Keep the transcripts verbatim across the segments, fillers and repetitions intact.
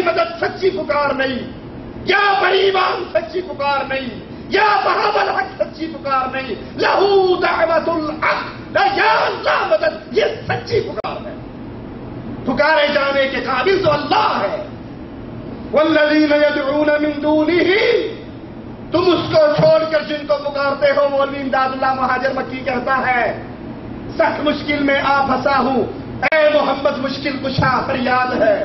مدد سچی پکار نہیں، یا بریبان سچی پکار نہیں، یا بہاب الحق سچی پکار نہیں، لہو دعوت الحق، یا اللہ مدد، یہ سچی پکار ہے۔ پکارے جانے کے قابل تو اللہ ہے۔ والذین یدعون من دونہ، تم اس کو چھوڑ کر جن کو پکارتے ہو، مولوی امداد اللہ مہاجر مکی کہتا ہے سخت مشکل میں آ پھنسا ہوں، اے محمد مشکل کشا فریاد ہے۔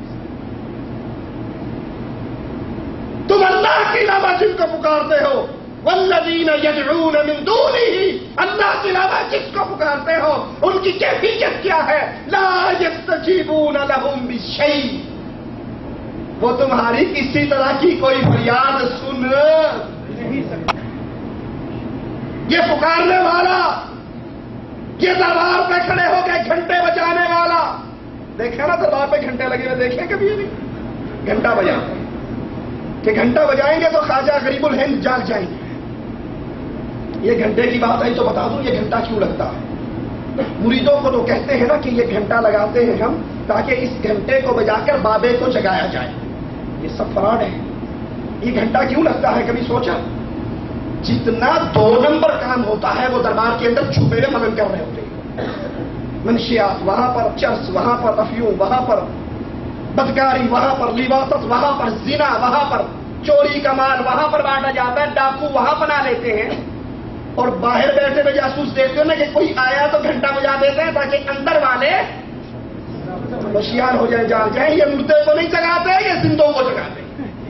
تم اللہ کے علاوہ جن کو پکارتے ہو، والذین یدعون من دونہ، اللہ کے علاوہ جس کو پکارتے ہو ان کی کیفیت کیا ہے؟ لا یستجیبون لہم بشیء، وہ تمہاری کسی طرح کی کوئی فریاد سن نہیں سکتے۔ یہ پکارنے والا، یہ دربار پہ کھڑے ہو کے گھنٹے بجانے والا، دیکھا نا دربار پہ گھنٹے لگے ہوئے، دیکھیں کبھی نہیں؟ گھنٹہ بجاتے ہیں کہ گھنٹہ بجائیں گے تو خواجہ غریب الہند جاگ جائیں گے۔ یہ گھنٹے کی بات ہے تو بتا دوں یہ گھنٹہ کیوں لگتا ہے۔ مریدوں کو تو کہتے ہیں نا کہ یہ گھنٹہ لگاتے ہیں ہم تاکہ اس گھنٹے کو بجا کر بابے کو جگایا جائے، یہ سب فراڈ ہے۔ یہ گھنٹہ کیوں لگتا ہے کبھی سوچا؟ جتنا دو نمبر کام ہوتا ہے وہ دربار کے اندر چھپے منن کر رہے ہوتے ہیں، منشیات وہاں پر، چرس وہاں پر، افیون وہاں پر، بدکاری وہاں پر، لیواست وہاں پر، زنا وہاں پر، چوری کا مال وہاں پر بانٹا جاتا ہے، ڈاکو وہاں بنا لیتے ہیں، اور باہر بیٹھے ہوئے جاسوس دیکھتے ہو نا کہ کوئی آیا تو گھنٹہ بجا دیتے ہیں تاکہ اندر والے ہوشیار ہو جائیں، جان جائیں۔ یہ مردے کو نہیں جگاتے، یہ زندوں کو جگاتے ہیں۔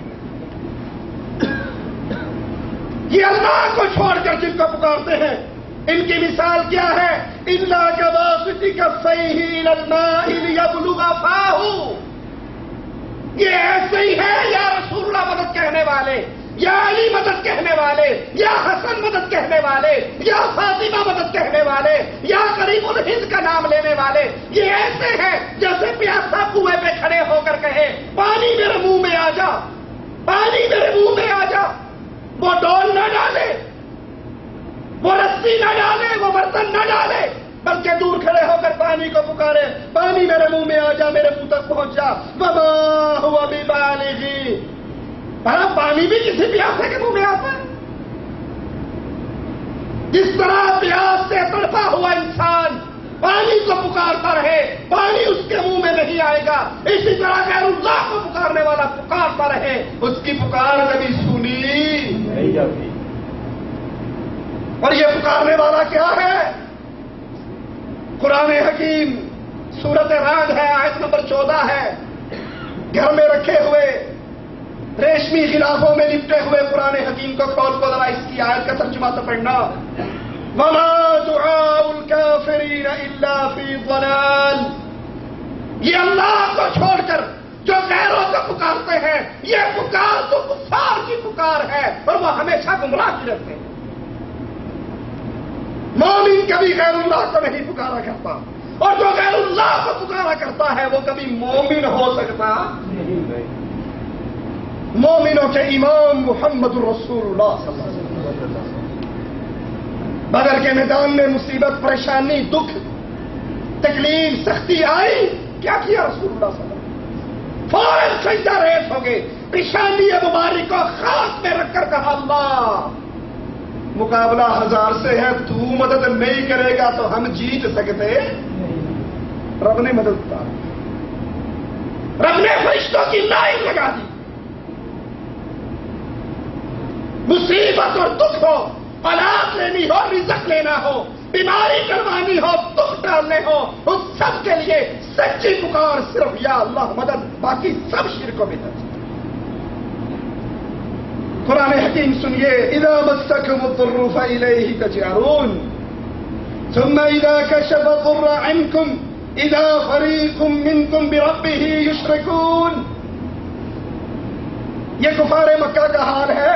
یہ اللہ کو چھوڑ کر جن کو پکارتے ہیں ان کی مثال کیا ہے؟ الا كباسط كفيه الى الماء ليبلغ فاه، یہ ایسے ہی ہے یا رسول اللہ مدد کہنے والے، یا علی مدد کہنے والے، یا حسن مدد کہنے والے، یا فاطمہ مدد کہنے والے، یا قریب الہند کا نام لینے والے، یہ ایسے ہیں جیسے پیاسا کنویں پہ کھڑے ہو کر کہے پانی میرے منہ میں آ جا، پانی میرے منہ میں آ جا۔ وہ ڈول نہ ڈالے، وہ رسی نہ ڈالے، وہ برتن نہ ڈالے، بلکہ دور کھڑے ہو کر پانی کو پکارے، پانی میرے منہ میں آ جا، میرے منہ تک پہنچ جا۔ وما هو ببالغ، بھلا پانی بھی کسی پیاسے کے منہ میں آتا ہے؟ جس طرح پیاس سے تڑپا ہوا انسان پانی کو پکارتا رہے، پانی اس کے منہ میں نہیں آئے گا، اسی طرح غیر اللہ کو پکارنے والا پکارتا رہے، اس کی پکار کبھی سنی نہیں جاتی۔ اور یہ پکارنے والا کیا ہے؟ قرآن حکیم سورت رعد ہے، آیت نمبر چودہ ہے، گھر میں رکھے ہوئے ریشمی غلافوں میں لپٹے ہوئے قرآن حکیم کو کھول کو ذرا اس کی آیت کا ترجمہ تو پڑھنا۔ وَمَا دُعَاءُ الْكَافِرِينَ إِلَّا فِي ضَلَالٍ، یہ اللہ کو چھوڑ کر جو غیروں کو پکارتے ہیں یہ پکار تو کفار کی پکار ہے اور وہ ہمیشہ گمراہ کی رہتے ہیں۔ مومن کبھی غیر اللہ کو نہیں پکارا کرتا، اور جو غیر اللہ کو پکارا کرتا ہے وہ کبھی مومن ہو سکتا نہیں۔ مومنوں کے امام محمد الرسول اللہ صلی اللہ علیہ وسلم، بدر کے میدان میں مصیبت، پریشانی، دکھ، تکلیف، سختی آئی، کیا کیا رسول اللہ صلی اللہ علیہ وسلم؟ فوراً سجدہ ریز ہو گئے، پیشانی مبارک کو خاک میں رکھ کر کہا اللہ مقابلہ ہزار سے ہے، تو مدد نہیں کرے گا تو ہم جیت سکتے؟ رب نے مدد اتاری، رب نے فرشتوں کی لائن لگا دی۔ مصیبت اور دکھ ہو، اولاد لینی ہو، رزق لینا ہو، بیماری کروانی ہو، دکھ ڈالنے ہو، اس سب کے لیے سچی پکار صرف یا اللہ مدد، باقی سب شرک و بدعت۔ قرآن حکیم سنیے، اذا مسکم الضر فإلیہ تجأرون ثم اذا کشف الضر عنکم اذا فریق منکم بربہ یشرکون۔ یہ کفار مکہ کا حال ہے،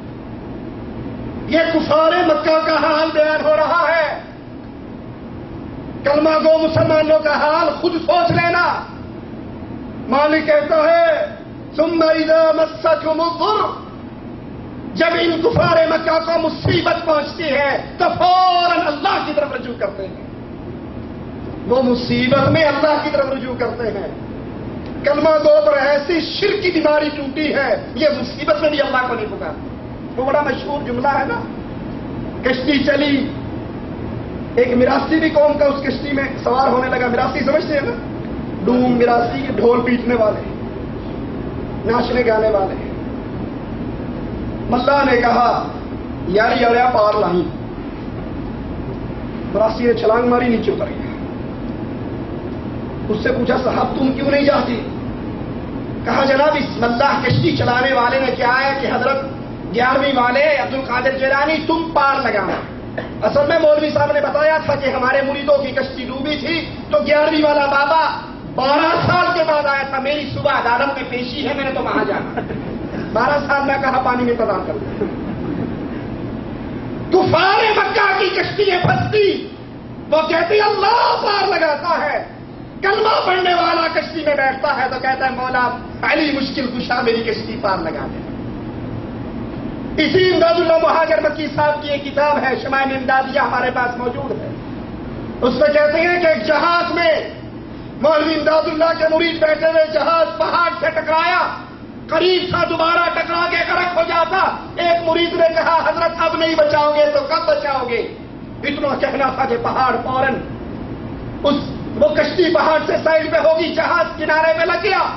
یہ کفار مکہ کا حال بیان ہو رہا ہے۔ کلمہ گو مسلمانوں کا حال خود سوچ لینا۔ مالک کہتا ہے ثم اذا مسکم الضر، جب ان کفار مکہ کو مصیبت پہنچتی ہے تو فوراً اللہ کی طرف رجوع کرتے ہیں، وہ مصیبت میں اللہ کی طرف رجوع کرتے ہیں۔ کلمہ گو پر ایسی شرک کی بیماری ٹوٹی ہے، یہ مصیبت میں بھی اللہ کو نہیں پکارتا۔ وہ بڑا مشہور جملہ ہے نا، کشتی چلی، ایک مراسی بھی قوم کا اس کشتی میں سوار ہونے لگا۔ مراسی سمجھتے ہیں نا، ڈوم مراسی، ڈھول پیٹنے والے، ناچنے گانے والے۔ ملا نے کہا یاری یاریا پار لائی، مراسی نے چھلانگ ماری، نیچے اتر گیا۔ اس سے پوچھا صاحب تم کیوں نہیں جاتی؟ کہا جناب اس ملا کشتی چلانے والے نے کیا ہے کہ حضرت گیارہویں والے عبد القادر جیلانی تم پار لگانا۔ اصل میں مولوی صاحب نے بتایا تھا کہ ہمارے مریدوں کی کشتی ڈوبی تھی تو گیارہویں والا بابا بارہ سال کے بعد آیا تھا، میری صبح عدالت میں پیشی ہے، میں نے تو وہاں جانا۔ بارہ سال میں کہا پانی میں انتظار کر کفار مکہ کی کشتیاں پھنستی، وہ کہتی اللہ پار لگاتا ہے۔ کلمہ پڑھنے والا کشتی میں بیٹھتا ہے تو کہتا ہے مولا پہلی مشکل کشا میری کشتی پار لگا دے۔ اسی امداد اللہ مہاجر مکی صاحب کی ایک کتاب ہے شمائل امدادیہ، ہمارے پاس موجود ہے۔ اس میں کہتے ہیں کہ ایک جہاز میں مولوی امداد اللہ کے مرید بیٹھے ہوئے، جہاز پہاڑ سے ٹکرایا، قریب تھا دوبارہ ٹکرا کے غرق ہو جاتا۔ ایک مرید نے کہا حضرت اب نہیں بچاؤ گے تو کب بچاؤ گے؟ اتنا کہنا تھا کہ پہاڑ فوراً اس وہ کشتی پہاڑ سے سائڈ پہ ہوگی، جہاز کنارے پہ لگ گیا۔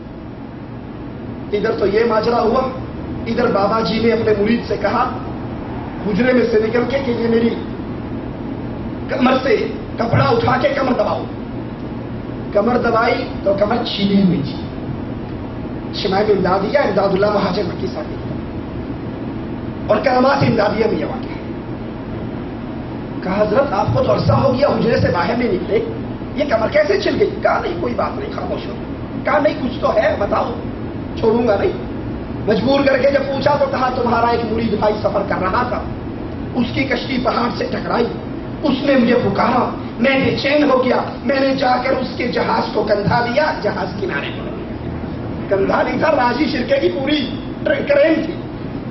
ادھر تو یہ ماجرا ہوا، ادھر بابا جی نے اپنے مرید سے کہا حجرے میں سے نکل کے کہ یہ میری کمر سے کپڑا اٹھا کے کمر دباؤ۔ کمر دبائی تو کمر چھینی ہوئی تھی۔ شمائل امدادیہ امداد اللہ مہاجر مکی صاحب اور کلمات امدادیہ میں یہ واقع ہے۔ کہا حضرت آپ کو تو عرصہ ہو گیا حجرے سے باہر نہیں نکلے، یہ کمر کیسے چل گئی؟ کہا نہیں کوئی بات نہیں، خاموش ہو۔ کہا نہیں کچھ تو ہے بتاؤ، چھوڑوں گا نہیں۔ مجبور کر کے جب پوچھا تو کہا تمہارا ایک مرید بھائی سفر کر رہا تھا، اس کی کشتی پہاڑ سے ٹکرائی، اس نے مجھے پکارا، میں بے چین ہو گیا، میں نے جا کر اس کے جہاز کو کندھا دیا، جہاز کنارے پر۔ کندھا نہیں تھا، راجی شرکے کی پوری کرین تھی۔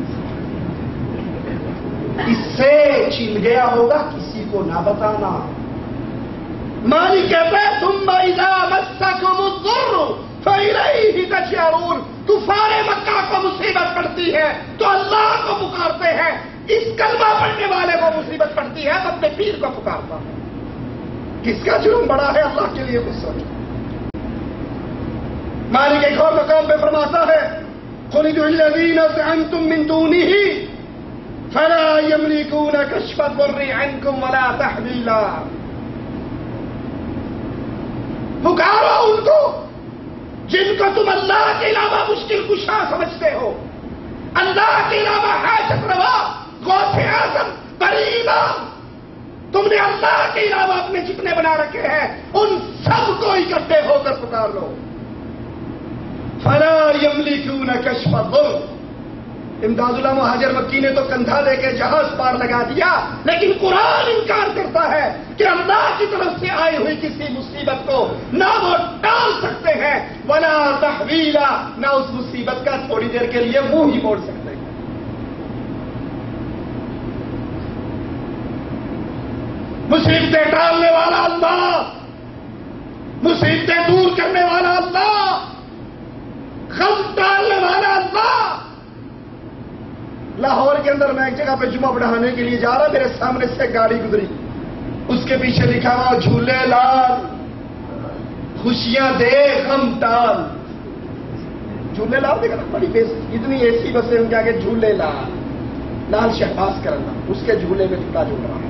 اس سے چھین گیا ہوگا، کسی کو نہ بتانا۔ مالک کہتے ہیں ثم اذا مسکم الضر فالیہ تجأرون، کفار مکہ کو مصیبت پڑتی ہے تو اللہ کو پکارتے ہیں، اس کلمہ پڑھنے والے کو مصیبت پڑتی ہے تو اپنے پیر کو پکارتا ہے۔ کس کا جرم بڑا ہے اللہ کے لیے کچھ سوچو۔ مالک ایک اور مقام پہ فرماتا ہے قل ادعوا الذین زعمتم من دونہ فلا یملکون کشف الضر عنکم ولا تحویلا، پکارو ان کو جن کو تم اللہ کے علاوہ مشکل کشا سمجھتے ہو، اللہ کے علاوہ حاجت روا، غوث اعظم، بری امام، تم نے اللہ کے علاوہ اپنے جتنے بنا رکھے ہیں ان سب کو اکٹھے ہو کر پکار لو۔ فلا یملکون کشف الضر، امداد اللہ مہاجر مکی نے تو کندھا دے کے جہاز پار لگا دیا، لیکن قرآن انکار کرتا ہے کہ اللہ کی طرف سے آئی ہوئی کسی مصیبت کو نہ وہ ٹال سکتے ہیں، ولا تحویلا، نہ اس مصیبت کا تھوڑی دیر کے لیے منہ ہی موڑ سکتے ہیں۔ مصیبتیں ٹالنے والا اللہ، مصیبتیں دور کرنے والا اللہ، غم ٹالنے والا اللہ۔ لاہور کے اندر میں ایک جگہ پہ جمعہ پڑھانے کے لیے جا رہا، میرے سامنے سے گاڑی گزری، اس کے پیچھے لکھا ہوا جھولے لال خوشیاں دے غم ٹال۔ جھولے لال دیکھا نا، بڑی بیس اتنی ایسی بسیں ان کے آگے جھولے لال، لال شہباز کرنا، اس کے جھولے میں جھولا جھول رہا ہے۔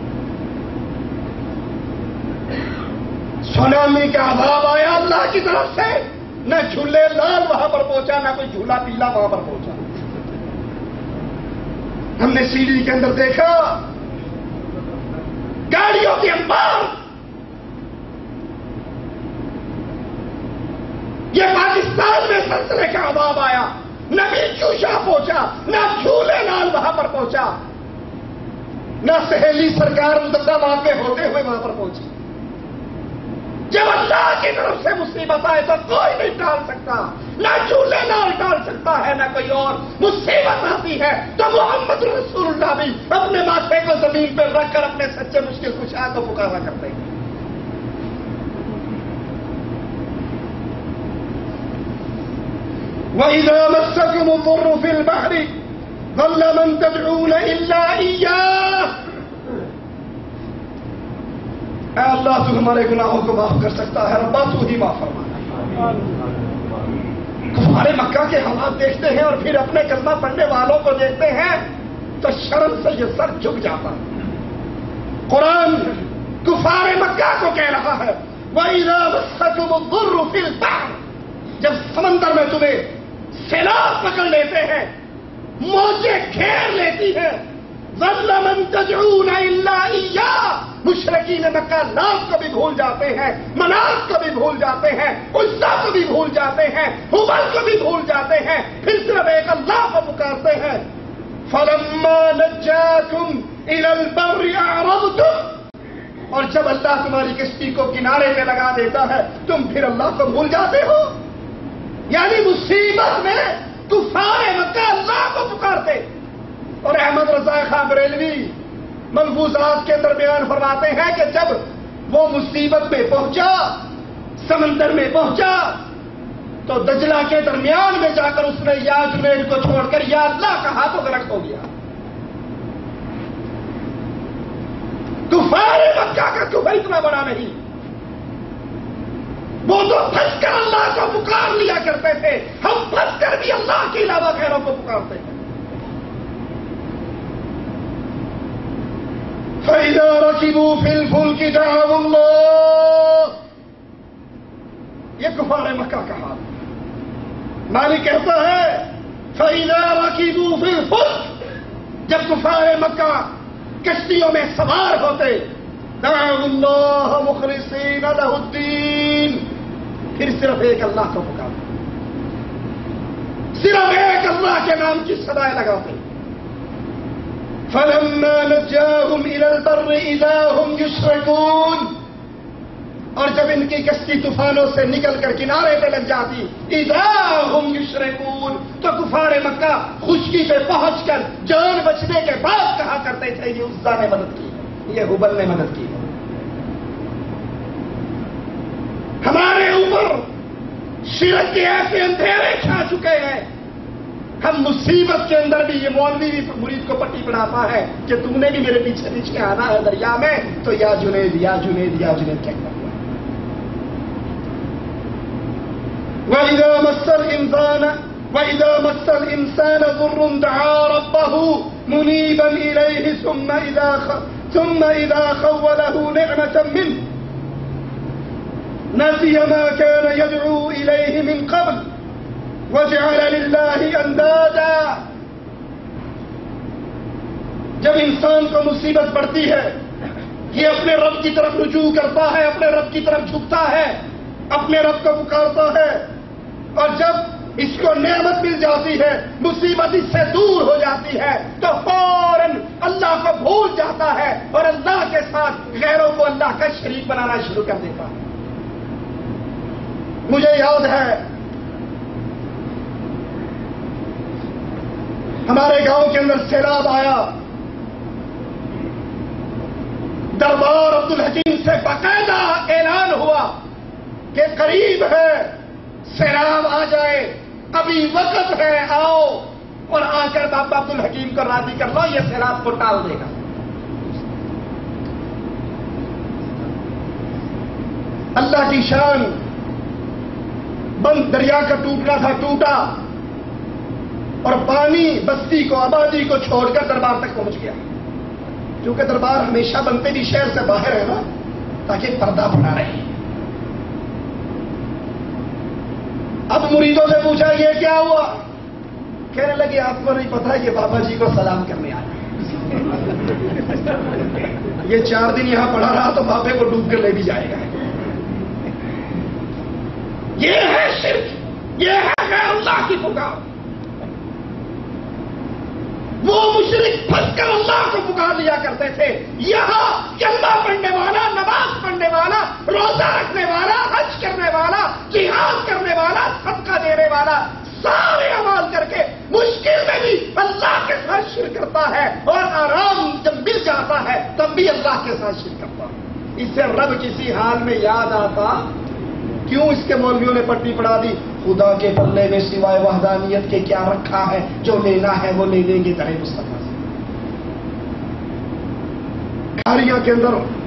سونامی کا عذاب آیا اللہ کی طرف سے، نہ جھولے لال وہاں پر پہنچا، نہ کوئی جھولا پیلا وہاں پر پہنچا۔ ہم نے سی ڈی کے اندر دیکھا گاڑیوں کے انبار، یہ پاکستان میں سلسلے کا عذاب آیا، نہ بھی چوشا پہنچا، نہ جھولے لال وہاں پر پہنچا، نہ سہیلی سرکار مقدمات میں ہوتے ہوئے وہاں پر پہنچی۔ جب اللہ کی طرف سے مصیبت آئے تو کوئی نہیں ٹال سکتا، نہ جھولے لال ٹال سکتا ہے، نہ کوئی اور۔ مصیبت آتی ہے تو محمد رسول اللہ بھی اپنے ماتھے کو زمین پر رکھ کر اپنے سچے مشکل کشا کو پکارا کرتے ہیں۔ وَإِذَا مَسَّكُمُ الضُّرُّ فِي الْبَحْرِ ضَلَّ مَن تَدْعُونَ إِلَّا إِيَّاهُ. اے اللہ تو ہمارے گناہوں کو معاف کر سکتا ہے، ربا تو ہی معاف فرمانا. کفار مکہ کے حالات دیکھتے ہیں اور پھر اپنے کلمہ پڑھنے والوں کو دیکھتے ہیں تو شرم سے یہ سر جھک جاتا ہے. قرآن کفار مکہ کو کہہ رہا ہے وَإِذَا مَسَّكُمُ الضُّرُّ فِي الْبَحْرِ، جب سمندر میں تمہیں سیلاب پکڑ لیتے ہیں، موجیں گھیر لیتی ہیں، ظَلَّ مَن تَدْعُونَ إِلَّا إِيَّاهُ، مشرکین مکہ لات کو بھی بھول جاتے ہیں، منات کو بھی بھول جاتے ہیں، عزا کو بھی بھول جاتے ہیں، حبل کو بھی بھول جاتے ہیں، پھر صرف ایک اللہ کو پکارتے ہیں. فَلَمَّا نَجَّاكُمْ إِلَى الْبَرِّ أَعْرَضْتُمْ، اور جب اللہ تمہاری کشتی کو کنارے پہ لگا دیتا ہے تم پھر اللہ کو بھول جاتے ہو. یعنی مصیبت میں کفار مکہ اللہ کو پکارتے. اور احمد رضا خان بریلوی ملفوظات کے درمیان فرماتے ہیں کہ جب وہ مصیبت میں پہنچا، سمندر میں پہنچا، تو دجلہ کے درمیان میں جا کر اس نے یا جنید کو چھوڑ کر یا اللہ کہا تو غرق ہو گیا. کفار مکہ کا کفر اتنا بڑا نہیں، وہ تو پھنس کر اللہ کو پکار لیا کرتے تھے، ہم پھنس کر بھی اللہ کے علاوہ غیروں کو پکارتے ہیں. فَإِذَا رَكِبُوا فِي الْفُلْكِ دَعَوُا اللَّهَ، یہ کفار مکہ کا حال. مالک کہتا ہے فَإِذَا رَكِبُوا فِي الْفُلْكِ، جب کفار مکہ کشتیوں میں سوار ہوتے، دعوا اللہ مخلصین لہ الدین، پھر صرف ایک اللہ کو پکارتے، صرف ایک اللہ کے نام کی صدائیں لگاتے. فلما نجاهم الى البر اذا هم يشركون، اور جب ان کی کشتی طوفانوں سے نکل کر کنارے پہ لگ جاتی، اذا هم يشركون، تو کفار مکہ خشکی پہ پہنچ کر جان بچنے کے بعد کہا کرتے تھے یہ عزا نے مدد کی ہے، یہ حبل نے مدد کی ہے. ہمارے اوپر شرک کے ایسے اندھیرے چھا چکے ہیں، ہم مصیبت کے اندر بھی یہ مولوی بھی مرید کو پٹی پڑھاتا ہے کہ تم نے بھی میرے پیچھے پیچھے آنا ہے دریا میں، تو یا جنید یا جنید یا جنید کہتا ہے. وَإِذَا مَسَّ الْإِنسَانَ وَإِذَا مَسَّ الْإِنسَانَ ضُرٌّ دَعَا رَبَّهُ مُنِيبًا إِلَيْهِ ثُمَّ إِذَا ثُمَّ إِذَا خَوَّلَهُ نِعْمَةً مِّنْهُ نَسِيَ مَا كَانَ يَدْعُو إِلَيْهِ مِنْ قَبْلُ وَجَعَلَ لِلَّهِ أَنْدَادًا. جب انسان کو مصیبت پڑتی ہے یہ اپنے رب کی طرف رجوع کرتا ہے، اپنے رب کی طرف جھکتا ہے، اپنے رب کو پکارتا ہے، اور جب اس کو نعمت مل جاتی ہے، مصیبت اس سے دور ہو جاتی ہے، تو فوراً اللہ کو بھول جاتا ہے اور اللہ کے ساتھ غیروں کو اللہ کا شریک بنانا شروع کر دیتا ہے. مجھے یاد ہے ہمارے گاؤں کے اندر سیلاب آیا، دربار عبدالحکیم سے باقاعدہ اعلان ہوا کہ قریب ہے سیلاب آ جائے، ابھی وقت ہے، آؤ اور آ کر بابا عبدالحکیم کو راضی کر لو، یہ سیلاب کو ٹال دے گا. اللہ کی شان، بند دریا کا ٹوٹنا تھا ٹوٹا، اور پانی بستی کو آبادی کو چھوڑ کر دربار تک پہنچ گیا. کیونکہ دربار ہمیشہ بنتے بھی شہر سے باہر ہے نا، تاکہ پردہ بنا رہے. اب مریدوں سے پوچھا یہ کیا ہوا؟ کہنے لگے آپ کو نہیں پتا یہ بابا جی کو سلام کرنے آیا. یہ چار دن یہاں پڑا رہا تو بابے کو ڈوب کر لے بھی جائے گا. یہ ہے شرک، یہ ہے غیر اللہ کی پکار. وہ مشرک پھنس کر اللہ کو پکار لیا کرتے تھے. یہاں کلمہ پڑھنے والا، نماز پڑھنے والا، روزہ رکھنے والا، حج کرنے والا، جہاد کرنے والا، صدقہ دینے والا، سارے اعمال کر کے مشکل میں بھی اللہ کے ساتھ شرک کرتا ہے، اور آرام جب مل جاتا ہے تب بھی اللہ کے ساتھ شرک کرتا ہے. اس سے رب کسی حال میں یاد آتا کیوں اس کے مولویوں نے پٹی پڑھا دی؟ خدا کے پلے میں سوائے وحدانیت کے کیا رکھا ہے؟ جو لینا ہے وہ لے لیں گے درے مصطفیٰ سے۔ گاڑیاں کے اندر